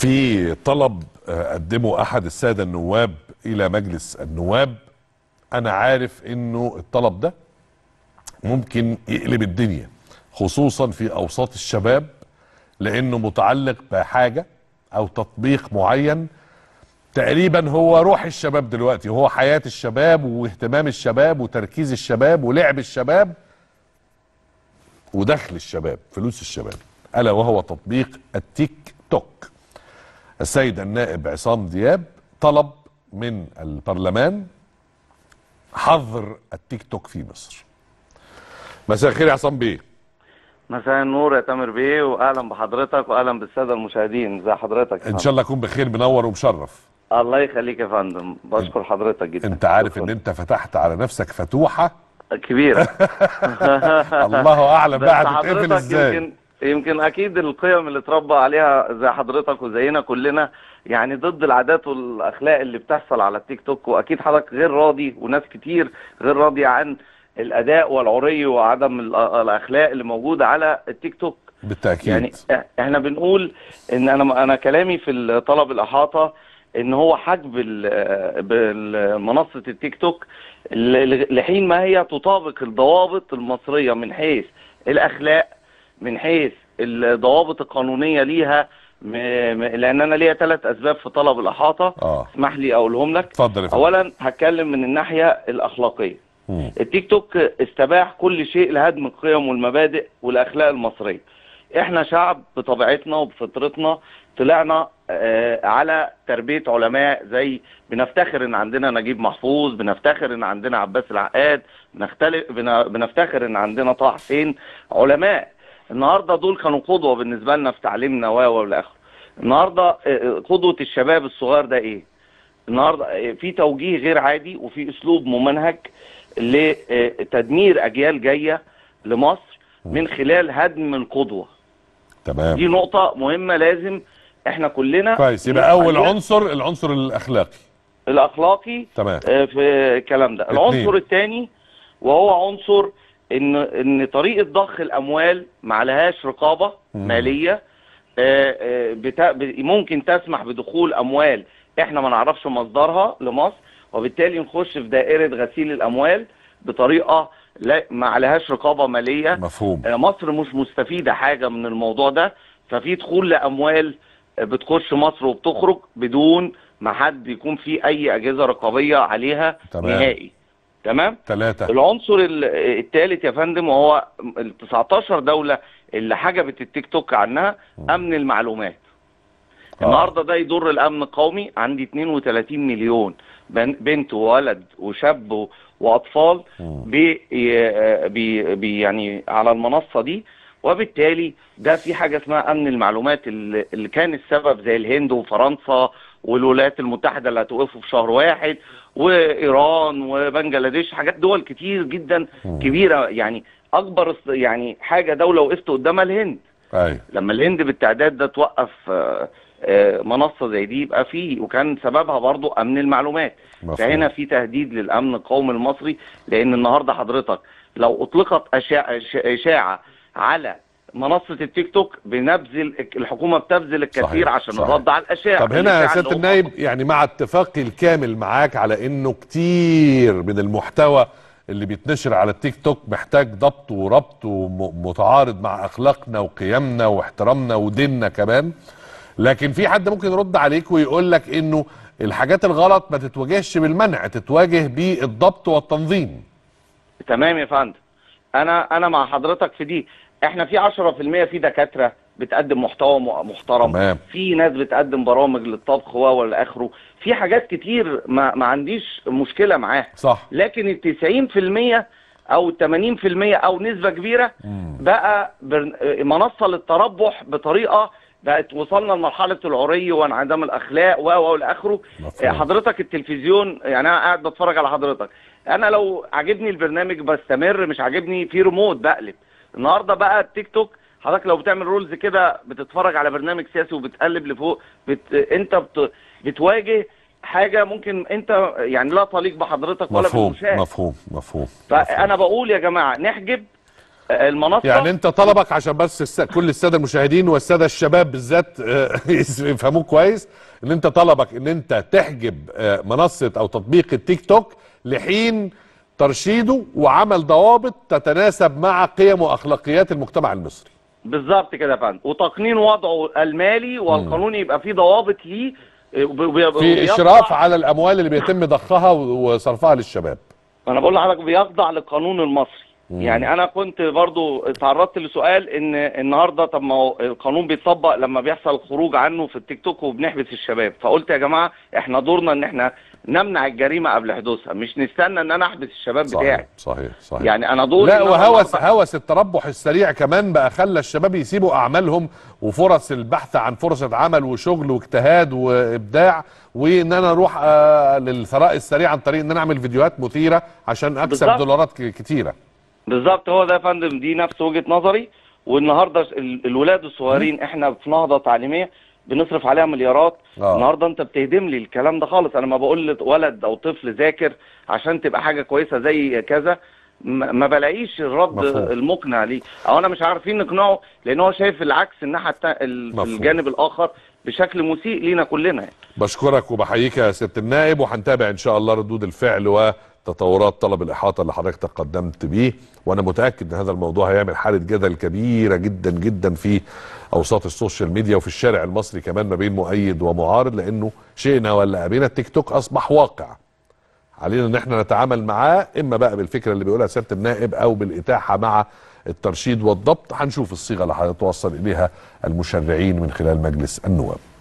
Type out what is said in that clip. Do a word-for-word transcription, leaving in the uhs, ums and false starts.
في طلب قدمه احد الساده النواب الى مجلس النواب. انا عارف انه الطلب ده ممكن يقلب الدنيا، خصوصا في اوساط الشباب، لانه متعلق بحاجه او تطبيق معين تقريبا هو روح الشباب دلوقتي، هو حياه الشباب واهتمام الشباب وتركيز الشباب ولعب الشباب ودخل الشباب، فلوس الشباب، الا وهو تطبيق التيك توك. السيد النائب عصام دياب طلب من البرلمان حظر التيك توك في مصر. مساء الخير يا عصام بيه. مساء النور يا تامر بيه، واهلا بحضرتك واهلا بالساده المشاهدين. ازي حضرتك؟ ان شاء الله اكون بخير، منور ومشرف. الله يخليك يا فندم، بشكر حضرتك جدا. انت عارف ان انت فتحت على نفسك فتوحه كبيره. الله اعلم بقى هتتقفل ازاي. يمكن يمكن اكيد القيم اللي اتربى عليها زي حضرتك وزينا كلنا يعني ضد العادات والاخلاق اللي بتحصل على التيك توك، واكيد حضرتك غير راضي وناس كتير غير راضيه عن الاداء والعري وعدم الاخلاق اللي موجوده على التيك توك. بالتاكيد. يعني احنا بنقول ان انا انا كلامي في طلب الاحاطه ان هو حجب منصه التيك توك لحين ما هي تطابق الضوابط المصريه من حيث الاخلاق، من حيث الضوابط القانونيه ليها، لان انا ليا ثلاث اسباب في طلب الاحاطه. اه اسمح لي اقولهم لك. اتفضل. اولا هتكلم من الناحيه الاخلاقيه. مم. التيك توك استباح كل شيء لهدم القيم والمبادئ والاخلاق المصريه. احنا شعب بطبيعتنا وبفطرتنا طلعنا آه على تربيه علماء، زي بنفتخر ان عندنا نجيب محفوظ، بنفتخر ان عندنا عباس العقاد، بنختلف بنفتخر ان عندنا طه حسين، علماء. النهارده دول كانوا قدوه بالنسبه لنا في تعليمنا و والى اخره. النهارده آه قدوه الشباب الصغير ده ايه؟ النهارده في توجيه غير عادي وفي اسلوب ممنهج لتدمير اجيال جايه لمصر من خلال هدم القدوه. تمام. دي نقطه مهمه لازم احنا كلنا كويس. يبقى اول عنصر العنصر الاخلاقي. الاخلاقي تمام في الكلام ده. العنصر الثاني وهو عنصر ان ان طريقه ضخ الاموال ما عليهاش رقابه مم. ماليه. ممكن تسمح بدخول اموال احنا ما نعرفش مصدرها لمصر، وبالتالي نخش في دائره غسيل الاموال بطريقه لا ما عليهاش رقابه ماليه. مفهوم. مصر مش مستفيده حاجه من الموضوع ده، ففي دخول لاموال بتخش مصر وبتخرج بدون ما حد يكون في اي اجهزه رقابيه عليها. تمام. نهائي. تمام. ثلاثة. العنصر الثالث يا فندم وهو ال تسعتاشر دوله اللي حجبت التيك توك عنها م. امن المعلومات. آه. النهارده ده يضر الامن القومي. عندي اتنين وتلاتين مليون بنت وولد وشاب واطفال بي بي بي يعني على المنصه دي، وبالتالي ده في حاجه اسمها امن المعلومات اللي كان السبب زي الهند وفرنسا والولايات المتحده اللي هتوقفوا في شهر واحد وايران وبنجلاديش، حاجات دول كتير جدا كبيره. يعني اكبر يعني حاجه دوله وقفت قدامها الهند. أي. لما الهند بالتعداد ده توقف منصه زي دي يبقى فيه، وكان سببها برضو امن المعلومات. مفهوم. فهنا في تهديد للامن القومي المصري، لان النهارده حضرتك لو اطلقت اشاعه على منصه التيك توك بنبذل الحكومه بتبذل الكثير. صحيح. عشان الرد على الاشاعه. طب هنا يا سياده النايب، يعني مع اتفاقي الكامل معاك على انه كتير من المحتوى اللي بيتنشر على التيك توك محتاج ضبط وربط ومتعارض مع اخلاقنا وقيمنا واحترامنا وديننا كمان، لكن في حد ممكن يرد عليك ويقول لك انه الحاجات الغلط ما تتواجهش بالمنع، تتواجه بالضبط والتنظيم. تمام يا فندم، انا انا مع حضرتك في دي. احنا في عشرة في المية في دكاتره بتقدم محتوى محترم. تمام. في ناس بتقدم برامج للطبخ والى اخره، في حاجات كتير ما, ما عنديش مشكله معاها. صح. لكن ال تسعين في المية او ثمانين في المية او نسبه كبيره مم. بقى منصه للتربح بطريقه بقت وصلنا لمرحله العري وانعدام الاخلاق و والى اخره. حضرتك التلفزيون، يعني انا قاعد بتفرج على حضرتك، انا لو عاجبني البرنامج بستمر، مش عاجبني في ريموت بقلب. النهارده بقى التيك توك حضرتك لو بتعمل رولز كده بتتفرج على برنامج سياسي وبتقلب لفوق بت... انت بت... بتواجه حاجه ممكن انت يعني لا تليق بحضرتك ولا مفهوم. بالمشاهد. مفهوم مفهوم. فانا بقول يا جماعه نحجب المنصه يعني انت طلبك عشان بس الس... كل الساده المشاهدين والساده الشباب بالذات يفهموك كويس، ان انت طلبك ان انت تحجب منصه او تطبيق التيك توك لحين ترشيده وعمل ضوابط تتناسب مع قيم واخلاقيات المجتمع المصري. بالظبط كده يا فندم، وتقنين وضعه المالي والقانوني يبقى فيه ضوابط ليه، في اشراف على الاموال اللي بيتم ضخها وصرفها للشباب. انا بقول لحضرتك بيخضع للقانون المصري. مم. يعني انا كنت برضو تعرضت لسؤال ان النهارده طب ما هو القانون بيتطبق لما بيحصل خروج عنه في التيك توك وبنحبس الشباب، فقلت يا جماعه احنا دورنا ان احنا نمنع الجريمه قبل حدوثها، مش نستنى ان انا احبس الشباب صحيح بتاعي. صحيح صحيح. يعني انا دوري لا، وهوس هوس التربح السريع كمان بقى خلى الشباب يسيبوا اعمالهم وفرص البحث عن فرصه عمل وشغل واجتهاد وابداع، وان انا اروح آه للثراء السريع عن طريق ان انا اعمل فيديوهات مثيره عشان اكسب بالزبط. دولارات كتيره. بالظبط، هو ده يا فندم، دي نفس وجهه نظري. والنهارده الولاد الصغيرين احنا في نهضه تعليميه بنصرف عليها مليارات. آه. النهارده انت بتهدم لي الكلام ده خالص. انا ما بقول لولد او طفل ذاكر عشان تبقى حاجه كويسه زي كذا، ما بلاقيش الرد مفهوم. المقنع ليه، او انا مش عارفين نقنعه، لان هو شايف العكس، الناحيه الجانب الاخر بشكل مسيء لينا كلنا يعني. بشكرك وبحييك يا سياده النائب، وهنتابع ان شاء الله ردود الفعل وتطورات طلب الاحاطه اللي حضرتك تقدمت بيه، وانا متاكد ان هذا الموضوع هيعمل حاله جدل كبيره جدا جدا في اوساط السوشيال ميديا وفي الشارع المصري كمان ما بين مؤيد ومعارض، لانه شئنا ولا ابينا التيك توك اصبح واقع علينا ان احنا نتعامل معاه، اما بقى بالفكره اللي بيقولها سياده النائب او بالاتاحه مع الترشيد والضبط. هنشوف الصيغه اللي هيتوصل اليها المشرعين من خلال مجلس النواب.